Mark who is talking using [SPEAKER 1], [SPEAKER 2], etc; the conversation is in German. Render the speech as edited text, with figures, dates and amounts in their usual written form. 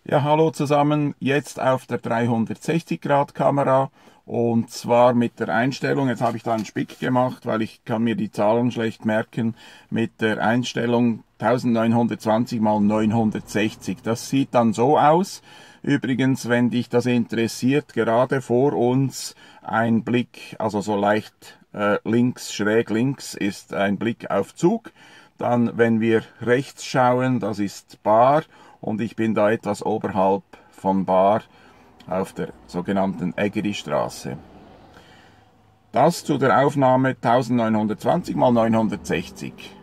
[SPEAKER 1] Ja, hallo zusammen, jetzt auf der 360-Grad-Kamera und zwar mit der Einstellung, jetzt habe ich da einen Spick gemacht, weil ich kann mir die Zahlen schlecht merken, mit der Einstellung 1920 mal 960. Das sieht dann so aus. Übrigens, wenn dich das interessiert, gerade vor uns ein Blick, also so leicht links, schräg links ist ein Blick auf Zug. Dann, wenn wir rechts schauen, das ist Bar und ich bin da etwas oberhalb von Bar auf der sogenannten Eggeristraße. Das zu der Aufnahme 1920 mal 960.